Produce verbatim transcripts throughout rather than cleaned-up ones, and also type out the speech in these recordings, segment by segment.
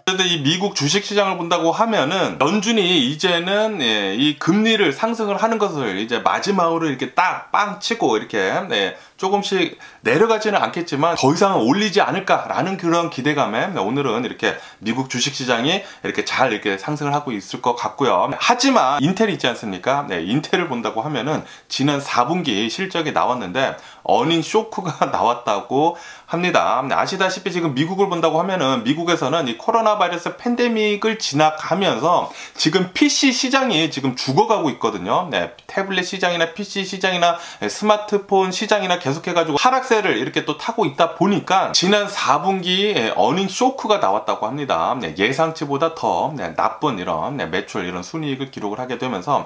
그런데 이 미국 주식시장을 본다고 하면은 연준이 이제는 예, 이 금리를 상승을 하는 것을 이제 마지막으로 이렇게 딱 빵 치고 이렇게 네, 조금씩 내려가지는 않겠지만 더 이상은 올리지 않을까라는 그런 기대감에 오늘은 이렇게 미국 주식시장이 이렇게 잘 이렇게 상승을 하고 있을 것 같고요. 하지만 인텔이 있지 않습니까? 네, 인텔을 본다고 하면은 지난 사 분기 실적이 나왔는데 어닝 쇼크가 나왔다고 합니다. 아시다시피 지금 미국을 본다고 하면은 미국에서는 이 코로나 바이러스 팬데믹을 지나가면서 지금 피씨 시장이 지금 죽어가고 있거든요. 네, 태블릿 시장이나 피씨 시장이나 스마트폰 시장이나 계속해가지고 하락세를 이렇게 또 타고 있다 보니까 지난 사 분기에 어닝 쇼크가 나왔다고 합니다. 네, 예상치보다 더 네, 나쁜 이런 네, 매출 이런 순이익을 기록을 하게 되면서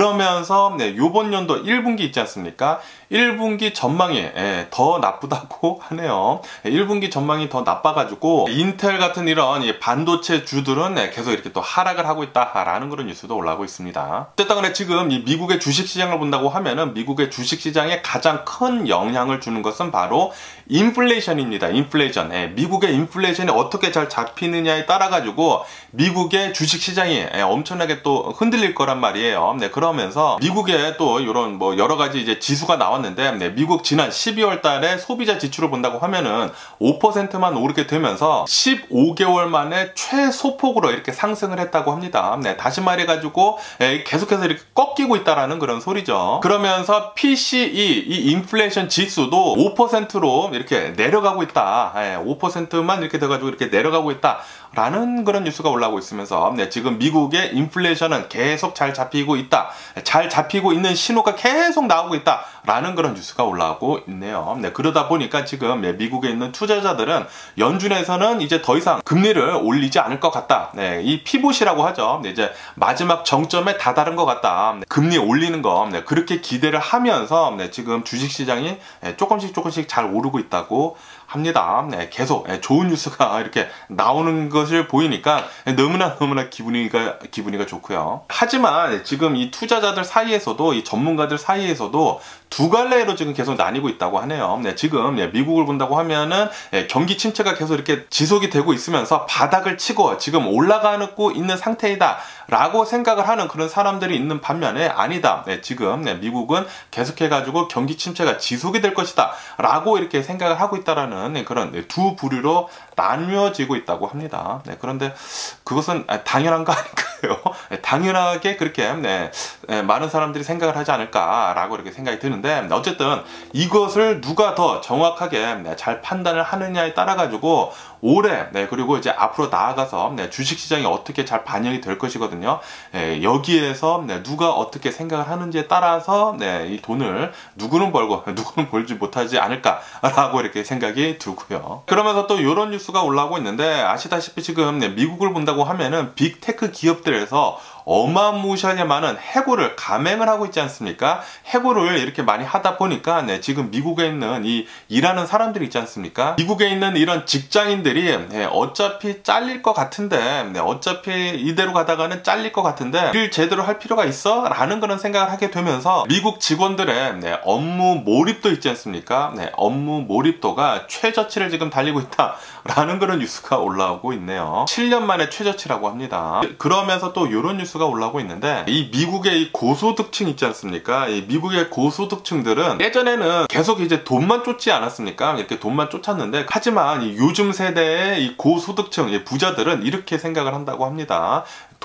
그러면서 네, 요번 연도 일 분기 있지 않습니까? 일 분기 전망이 예, 더 나쁘다고 하네요. 일 분기 전망이 더 나빠가지고 인텔 같은 이런 이 반도체 주들은 예, 계속 이렇게 또 하락을 하고 있다라는 그런 뉴스도 올라오고 있습니다. 어쨌든 간에 지금 이 미국의 주식시장을 본다고 하면은 미국의 주식시장에 가장 큰 영향을 주는 것은 바로 인플레이션입니다. 인플레이션. 예, 미국의 인플레이션이 어떻게 잘 잡히느냐에 따라 가지고 미국의 주식시장이 예, 엄청나게 또 흔들릴 거란 말이에요. 네, 그러면서 미국의 또 이런 뭐 여러 가지 이제 지수가 나왔는데 네, 미국 지난 십이월 달에 소비자 지출을 본다고 하면은 오 퍼센트만 오르게 되면서 십오 개월 만에 최소폭으로 이렇게 상승을 했다고 합니다. 네, 다시 말해가지고 예, 계속해서 이렇게 꺾이고 있다라는 그런 소리죠. 그러면서 피씨이 이 인플레이션 지수도 오 퍼센트로 이렇게 내려가고 있다. 예, 오 퍼센트만 이렇게 돼가지고 이렇게 내려가고 있다. 라는 그런 뉴스가 올라오고 있으면서 네, 지금 미국의 인플레이션은 계속 잘 잡히고 있다. 잘 잡히고 있는 신호가 계속 나오고 있다. 라는 그런 뉴스가 올라오고 있네요. 네, 그러다 보니까 지금 네, 미국에 있는 투자자들은 연준에서는 이제 더 이상 금리를 올리지 않을 것 같다. 네, 이 피봇이라고 하죠. 네, 이제 마지막 정점에 다다른 것 같다. 네, 금리 올리는 거 네, 그렇게 기대를 하면서 네, 지금 주식시장이 네, 조금씩 조금씩 잘 오르고 있다고 합니다. 네, 계속 네, 좋은 뉴스가 이렇게 나오는 것을 보이니까 너무나 너무나 기분이가 기분이가 좋고요. 하지만 지금 이 투자자들 사이에서도 이 전문가들 사이에서도 두 갈래로 지금 계속 나뉘고 있다고 하네요. 네, 지금 네, 미국을 본다고 하면은 네, 경기 침체가 계속 이렇게 지속이 되고 있으면서 바닥을 치고 지금 올라가고 있는 상태이다 라고 생각을 하는 그런 사람들이 있는 반면에 아니다. 네, 지금 네, 미국은 계속해가지고 경기 침체가 지속이 될 것이다 라고 이렇게 생각을 하고 있다라는 네, 그런 네, 두 부류로 나뉘어지고 있다고 합니다. 네, 그런데 그것은 당연한 거 아닐까요? 네, 당연하게 그렇게 네, 네, 많은 사람들이 생각을 하지 않을까라고 이렇게 생각이 드는데 어쨌든 이것을 누가 더 정확하게 네, 잘 판단을 하느냐에 따라 가지고 올해 네, 그리고 이제 앞으로 나아가서 네, 주식시장이 어떻게 잘 반영이 될 것이거든요. 네, 여기에서 네, 누가 어떻게 생각을 하는지에 따라서 네, 이 돈을 누구는 벌고 누구는 벌지 못하지 않을까라고 이렇게 생각이 들고요. 그러면서 또 이런 뉴스가 올라오고 있는데 아시다시피 지금 네, 미국을 본다고 하면은 빅테크 기업들에서 어마무시하게 많은 해고를 감행을 하고 있지 않습니까? 해고를 이렇게 많이 하다 보니까 네, 지금 미국에 있는 이 일하는 사람들이 있지 않습니까? 미국에 있는 이런 직장인들이 네, 어차피 잘릴 것 같은데 네, 어차피 이대로 가다가는 잘릴 것 같은데 일 제대로 할 필요가 있어? 라는 그런 생각을 하게 되면서 미국 직원들의 네, 업무 몰입도 있지 않습니까? 네, 업무 몰입도가 최저치를 지금 달리고 있다 라는 그런 뉴스가 올라오고 있네요. 칠 년 만에 최저치라고 합니다. 그러면서 또 이런 뉴스가 올라오고 있는데 이 미국의 이 고소득층 있지 않습니까? 이 미국의 고소득층들은 예전에는 계속 이제 돈만 쫓지 않았습니까? 이렇게 돈만 쫓았는데 하지만 이 요즘 세대의 이 고소득층 이 부자들은 이렇게 생각을 한다고 합니다.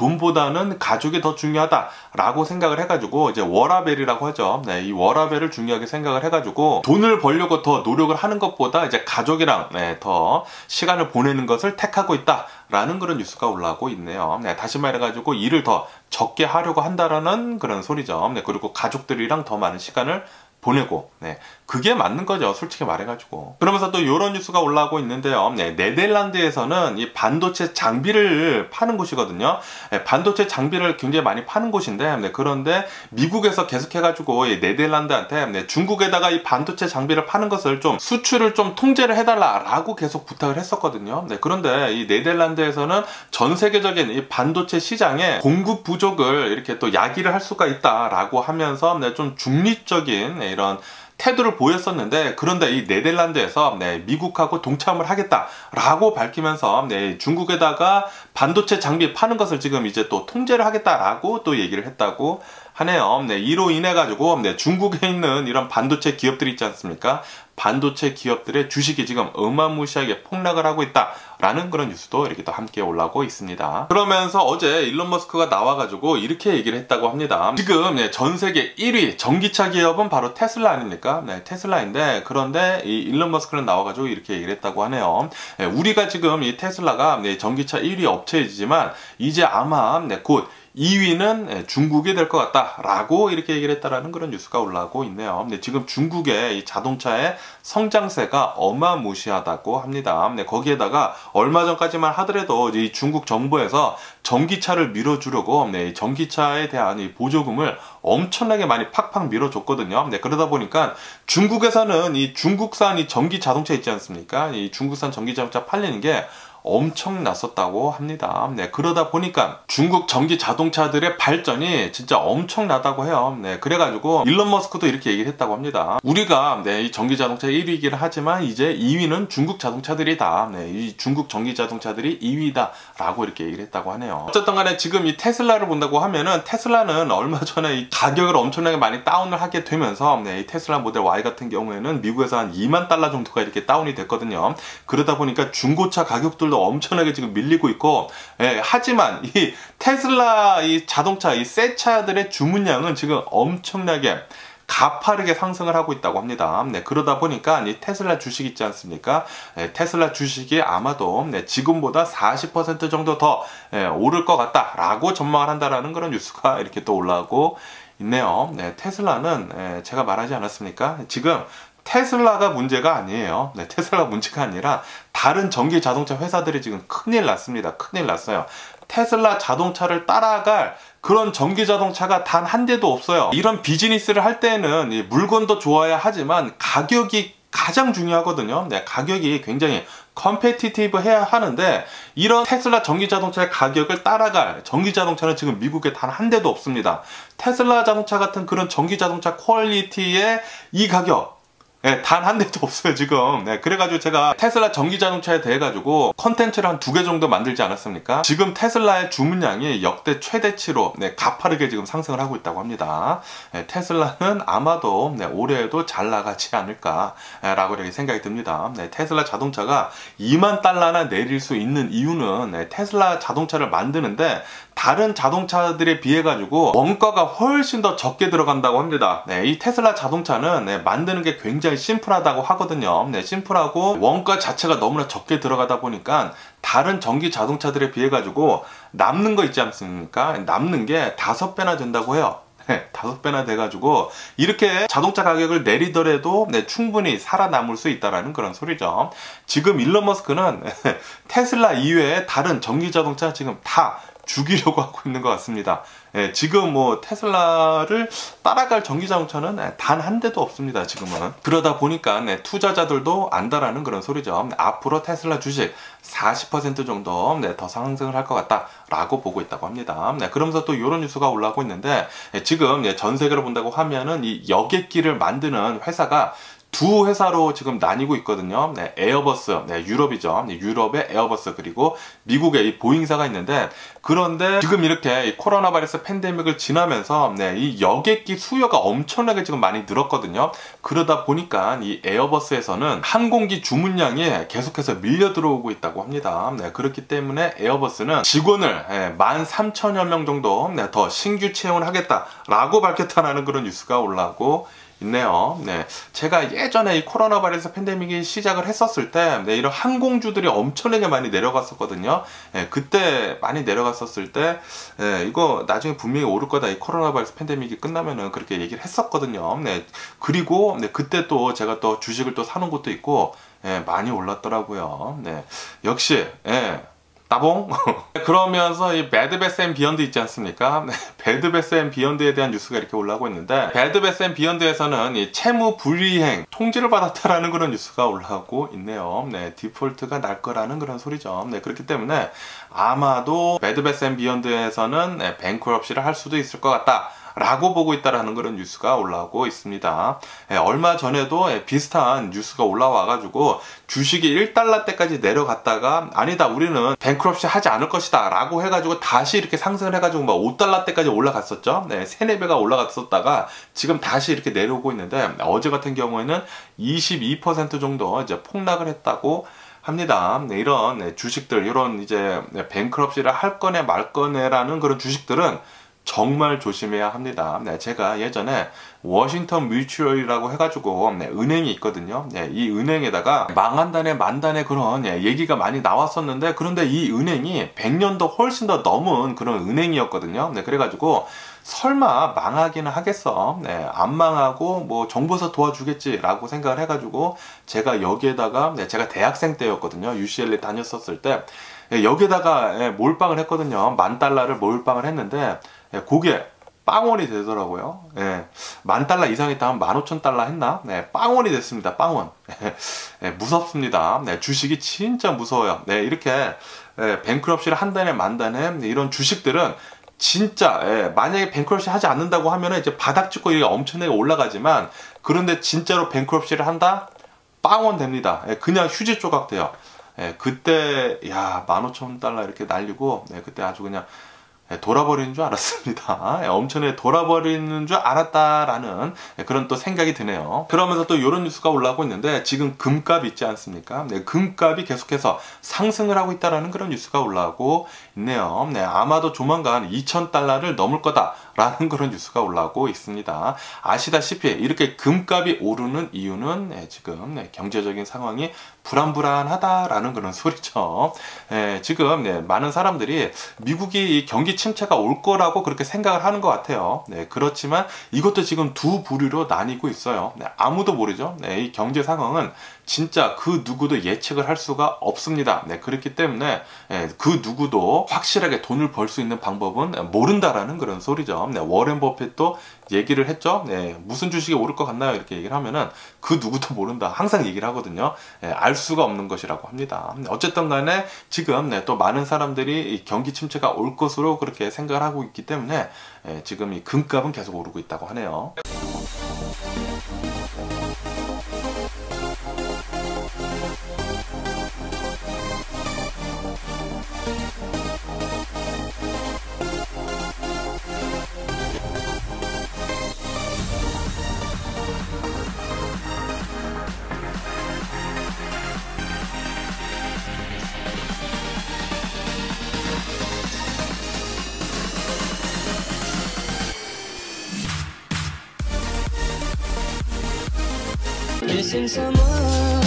돈보다는 가족이 더 중요하다라고 생각을 해가지고 이제 워라밸이라고 하죠. 네, 이 워라밸을 중요하게 생각을 해가지고 돈을 벌려고 더 노력을 하는 것보다 이제 가족이랑 네, 더 시간을 보내는 것을 택하고 있다라는 그런 뉴스가 올라오고 있네요. 네, 다시 말해가지고 일을 더 적게 하려고 한다라는 그런 소리죠. 네, 그리고 가족들이랑 더 많은 시간을 보내고 네, 그게 맞는 거죠. 솔직히 말해가지고. 그러면서 또 이런 뉴스가 올라오고 있는데요. 네, 네덜란드에서는 이 반도체 장비를 파는 곳이거든요. 네, 반도체 장비를 굉장히 많이 파는 곳인데 네, 그런데 미국에서 계속해가지고 이 네덜란드한테 네, 중국에다가 이 반도체 장비를 파는 것을 좀 수출을 좀 통제를 해달라라고 계속 부탁을 했었거든요. 네, 그런데 이 네덜란드에서는 전 세계적인 이 반도체 시장에 공급 부족을 이렇게 또 야기를 할 수가 있다라고 하면서 네, 좀 중립적인 네, 이런 태도를 보였었는데, 그런데 이 네덜란드에서 네, 미국하고 동참을 하겠다라고 밝히면서 네, 중국에다가 반도체 장비 파는 것을 지금 이제 또 통제를 하겠다라고 또 얘기를 했다고 하네요. 네, 이로 인해 가지고 네, 중국에 있는 이런 반도체 기업들이 있지 않습니까? 반도체 기업들의 주식이 지금 어마무시하게 폭락을 하고 있다라는 그런 뉴스도 이렇게 또 함께 올라오고 있습니다. 그러면서 어제 일론 머스크가 나와가지고 이렇게 얘기를 했다고 합니다. 지금 네, 전 세계 일 위 전기차 기업은 바로 테슬라 아닙니까? 네, 테슬라인데, 그런데 이 일론 머스크는 나와가지고 이렇게 얘기를 했다고 하네요. 네, 우리가 지금 이 테슬라가 네, 전기차 일 위 업체이지만 이제 아마 네, 곧 이 위는 중국이 될 것 같다 라고 이렇게 얘기를 했다라는 그런 뉴스가 올라오고 있네요. 근데 지금 중국의 이 자동차의 성장세가 어마무시하다고 합니다. 네, 거기에다가 얼마 전까지만 하더라도 이 중국 정부에서 전기차를 밀어주려고 네, 전기차에 대한 이 보조금을 엄청나게 많이 팍팍 밀어줬거든요. 네, 그러다 보니까 중국에서는 이 중국산 이 전기 자동차 있지 않습니까? 이 중국산 전기 자동차 팔리는 게 엄청났었다고 합니다. 네, 그러다 보니까 중국 전기 자동차들의 발전이 진짜 엄청나다고 해요. 네, 그래가지고 일론 머스크도 이렇게 얘기를 했다고 합니다. 우리가 네, 이 전기 자동차 일 위이긴 하지만 이제 이 위는 중국 자동차들이다. 네, 이 중국 전기 자동차들이 이 위다 라고 이렇게 얘기를 했다고 하네요. 어쨌든 간에 지금 이 테슬라를 본다고 하면은, 테슬라는 얼마 전에 이 가격을 엄청나게 많이 다운을 하게 되면서 네, 이 테슬라 모델 Y 같은 경우에는 미국에서 한 이만 달러 정도가 이렇게 다운이 됐거든요. 그러다 보니까 중고차 가격들도 엄청나게 지금 밀리고 있고, 예, 하지만 이 테슬라 이 자동차 이 새 차들의 주문량은 지금 엄청나게 가파르게 상승을 하고 있다고 합니다. 네, 그러다 보니까 이 테슬라 주식 있지 않습니까? 네, 테슬라 주식이 아마도 네, 지금보다 사십 퍼센트 정도 더 예, 오를 것 같다라고 전망을 한다라는 그런 뉴스가 이렇게 또 올라오고 있네요. 네, 테슬라는 예, 제가 말하지 않았습니까? 지금 테슬라가 문제가 아니에요. 네, 테슬라가 문제가 아니라 다른 전기 자동차 회사들이 지금 큰일 났습니다. 큰일 났어요. 테슬라 자동차를 따라갈 그런 전기 자동차가 단 한 대도 없어요. 이런 비즈니스를 할 때는 물건도 좋아야 하지만 가격이 가장 중요하거든요. 네, 가격이 굉장히 컴페티티브 해야 하는데, 이런 테슬라 전기 자동차의 가격을 따라갈 전기 자동차는 지금 미국에 단 한 대도 없습니다. 테슬라 자동차 같은 그런 전기 자동차 퀄리티의 이 가격, 네, 단 한 대도 없어요 지금. 네, 그래가지고 제가 테슬라 전기 자동차에 대해 가지고 컨텐츠를 한 두 개 정도 만들지 않았습니까? 지금 테슬라의 주문량이 역대 최대치로 네, 가파르게 지금 상승을 하고 있다고 합니다. 네, 테슬라는 아마도 네, 올해에도 잘 나가지 않을까 라고 이렇게 생각이 듭니다. 네, 테슬라 자동차가 이만 달러나 내릴 수 있는 이유는 네, 테슬라 자동차를 만드는데 다른 자동차들에 비해 가지고 원가가 훨씬 더 적게 들어간다고 합니다. 네, 이 테슬라 자동차는 네, 만드는 게 굉장히 심플하다고 하거든요. 네, 심플하고 원가 자체가 너무나 적게 들어가다 보니까 다른 전기 자동차들에 비해 가지고 남는 거 있지 않습니까? 남는 게 다섯 배나 된다고 해요. 네, 다섯 배나 돼가지고 이렇게 자동차 가격을 내리더라도 네, 충분히 살아남을 수 있다라는 그런 소리죠. 지금 일론 머스크는 테슬라 이외에 다른 전기 자동차 지금 다 죽이려고 하고 있는 것 같습니다. 예, 지금 뭐 테슬라를 따라갈 전기 자동차는 단 한 대도 없습니다 지금은. 그러다 보니까 네, 투자자들도 안다라는 그런 소리죠. 앞으로 테슬라 주식 사십 퍼센트 정도 네, 더 상승을 할 것 같다 라고 보고 있다고 합니다. 네, 그러면서 또 이런 뉴스가 올라오고 있는데, 예, 지금 예, 전 세계로 본다고 하면은 이 여객기를 만드는 회사가 두 회사로 지금 나뉘고 있거든요. 네, 에어버스, 네, 유럽이죠. 네, 유럽의 에어버스, 그리고 미국의 이 보잉사가 있는데, 그런데 지금 이렇게 이 코로나 바이러스 팬데믹을 지나면서 네, 이 여객기 수요가 엄청나게 지금 많이 늘었거든요. 그러다 보니까 이 에어버스에서는 항공기 주문량이 계속해서 밀려 들어오고 있다고 합니다. 네, 그렇기 때문에 에어버스는 직원을 예, 만 삼천여 명 정도 네, 더 신규 채용을 하겠다라고 밝혔다는 그런 뉴스가 올라오고 있네요. 네, 제가 예전에 이 코로나 바이러스 팬데믹이 시작을 했었을 때 네, 이런 항공주들이 엄청나게 많이 내려갔었거든요. 네, 그때 많이 내려갔었을 때 네, 이거 나중에 분명히 오를 거다, 이 코로나 바이러스 팬데믹이 끝나면은, 그렇게 얘기를 했었거든요. 네, 그리고 네, 그때 또 제가 또 주식을 또 사놓은 것도 있고 네, 많이 올랐더라고요. 네, 역시 네, 따봉? 그러면서 이 배드 배스 앤 비욘드 있지 않습니까? 배드 배스 앤 비욘드에 대한 뉴스가 이렇게 올라오고 있는데, 배드 배스 앤 비욘드에서는 이 채무 불이행 통지를 받았다라는 그런 뉴스가 올라오고 있네요. 네, 디폴트가 날 거라는 그런 소리죠. 네, 그렇기 때문에 아마도 배드 배스 앤 비욘드에서는 네, 뱅크럽시를 할 수도 있을 것 같다 라고 보고 있다라는 그런 뉴스가 올라오고 있습니다. 예, 얼마 전에도 예, 비슷한 뉴스가 올라와 가지고 주식이 일 달러 때까지 내려갔다가 아니다 우리는 뱅크럽시 하지 않을 것이다 라고 해가지고 다시 이렇게 상승을 해가지고 막 오 달러 때까지 올라갔었죠. 네, 세네 배가 올라갔었다가 지금 다시 이렇게 내려오고 있는데 어제 같은 경우에는 이십이 퍼센트 정도 이제 폭락을 했다고 합니다. 네, 이런 네, 주식들, 이런 이제 뱅크럽시를 할 거네 말 거네라는 그런 주식들은 정말 조심해야 합니다. 네, 제가 예전에 워싱턴 뮤추얼이라고 해가지고 네, 은행이 있거든요. 네, 이 은행에다가 망한다네 만다네 그런 네, 얘기가 많이 나왔었는데, 그런데 이 은행이 백 년도 훨씬 더 넘은 그런 은행이었거든요. 네, 그래가지고 설마 망하기는 하겠어. 네, 안 망하고 뭐 정부에서 도와주겠지 라고 생각을 해가지고 제가 여기에다가 네, 제가 대학생 때였거든요. 유씨엘에 다녔었을 때 여기에다가 몰빵을 했거든요. 만 달러를 몰빵을 했는데 그게 빵원이 되더라고요. 예, 만 달러 이상이 다음 만 오천 달러 했나? 네, 빵원이 됐습니다. 빵원. 예, 무섭습니다. 네, 주식이 진짜 무서워요. 네, 이렇게 예, 뱅크럽시를 한다네 만다네 이런 주식들은 진짜 예, 만약에 뱅크럽시 하지 않는다고 하면은 이제 바닥 찍고 이게 엄청나게 올라가지만, 그런데 진짜로 뱅크럽시를 한다? 빵원 됩니다. 예, 그냥 휴지 조각 돼요. 예, 그때 야 만 오천 달러 이렇게 날리고 예, 그때 아주 그냥 예, 돌아버리는 줄 알았습니다. 예, 엄청나게 돌아버리는 줄 알았다라는 예, 그런 또 생각이 드네요. 그러면서 또 이런 뉴스가 올라오고 있는데, 지금 금값 있지 않습니까? 네, 금값이 계속해서 상승을 하고 있다라는 그런 뉴스가 올라오고 있네요. 네, 아마도 조만간 이천 달러를 넘을 거다라는 그런 뉴스가 올라오고 있습니다. 아시다시피 이렇게 금값이 오르는 이유는 네, 지금 네, 경제적인 상황이 불안불안하다라는 그런 소리죠. 예, 지금 네, 많은 사람들이 미국이 이 경기 침체가 올 거라고 그렇게 생각을 하는 것 같아요. 네, 그렇지만 이것도 지금 두 부류로 나뉘고 있어요. 네, 아무도 모르죠. 네, 이 경제 상황은 진짜 그 누구도 예측을 할 수가 없습니다. 네, 그렇기 때문에 예, 그 누구도 확실하게 돈을 벌 수 있는 방법은 모른다라는 그런 소리죠. 네, 워렌 버핏도 얘기를 했죠. 네, 무슨 주식이 오를 것 같나요? 이렇게 얘기를 하면은 그 누구도 모른다. 항상 얘기를 하거든요. 네, 알 수가 없는 것이라고 합니다. 어쨌든 간에 지금 네, 또 많은 사람들이 이 경기 침체가 올 것으로 그렇게 생각을 하고 있기 때문에 예, 지금 이 금값은 계속 오르고 있다고 하네요. Missing someone